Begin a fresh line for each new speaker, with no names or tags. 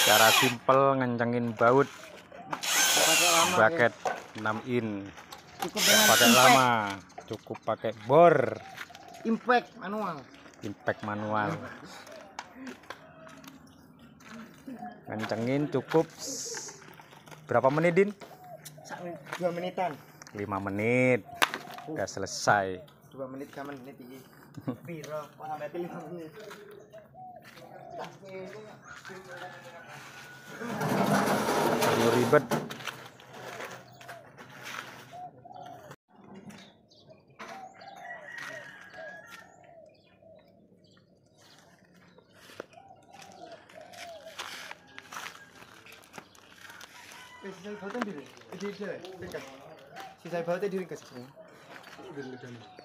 Cara simpel ngencengin baut bucket 6 in.
Cukup
Nggak
dengan
pakai
impact.
lama, cukup pakai bor
Impact manual.
impact manual. Ngencengin cukup berapa menit, Din?
2 menitan.
5 menit udah selesai.
2 menit ke menit iki. Piro? Kok sampai 5 menit.
Perlu ribet.
Sisa bautnya diringkas. Sisa bautnya diringkas.